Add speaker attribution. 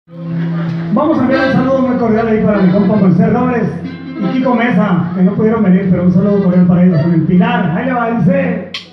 Speaker 1: Vamos a enviar un saludo muy cordial ahí para mi compa Moisés Robles y Kiko Mesa, que no pudieron venir, pero un saludo cordial para ellos con el Pilar. Ahí le va, dice.